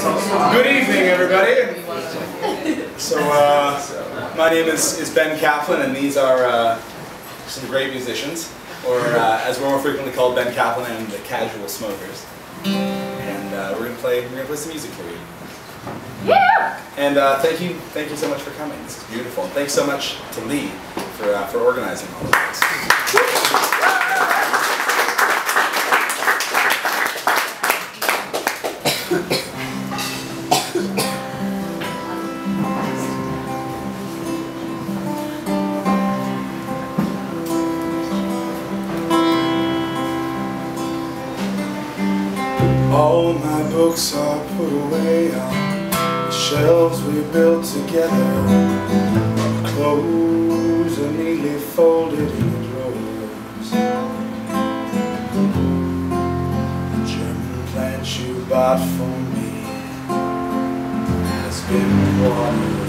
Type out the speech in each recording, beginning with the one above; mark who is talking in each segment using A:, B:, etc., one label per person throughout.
A: Good evening, everybody. So, my name is Ben Kaplan, and these are some great musicians, or as we're more frequently called, Ben Kaplan and the Casual Smokers. And we're gonna play some music for you.
B: Yeah.
A: And thank you so much for coming. This is beautiful. And thanks so much to Lee for organizing all of this. All my books are put away on the shelves we built together. Clothes are neatly folded in the drawers. The German plant you bought for me has been watered.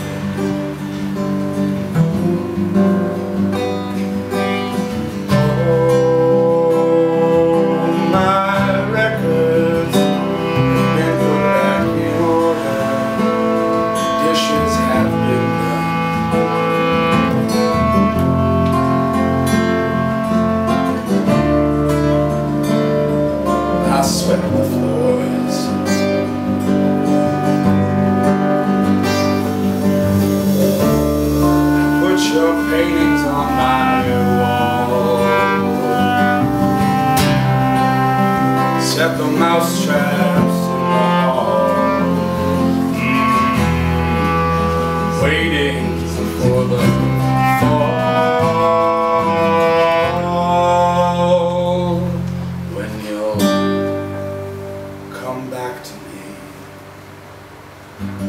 A: I swept the floors. Put your paintings on my wall. Set the mouse traps in the hall. Waiting for the fall. When you'll come back to me.